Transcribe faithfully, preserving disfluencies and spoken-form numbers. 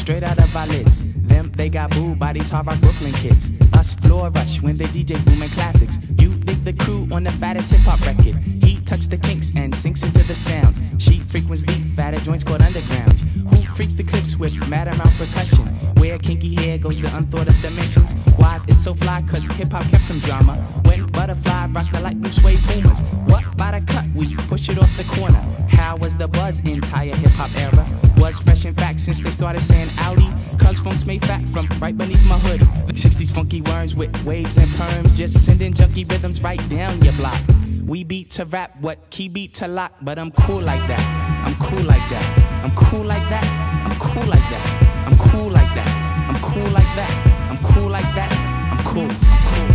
straight out of our lids. Them, they got booed by these hard rock Brooklyn kids. Us floor rush when they D J booming classics. You dig the crew on the fattest hip hop record. He tucks the kinks and sinks into the sounds. She frequents deep, fatter joints called underground. Who freaks the clips with mad amount percussion? Where kinky hair goes to unthought of dimensions. Why's it so fly? Cause hip hop kept some drama. When Butterfly rocked the light blue suede pumas. What by the cut? We push it off the corner. How was the buzz entire hip hop era? Was fresh in fact since they started saying Audi. Cause funk's made fat from right beneath my hood. sixties funky worms with waves and perms. Just sending junky rhythms right down your block. We beat to rap, what key beat to lock. But I'm cool like that, I'm cool like that. I'm cool like that, I'm cool like that. I'm cool like that, I'm cool like that. I'm cool like that, I'm cool, I'm cool.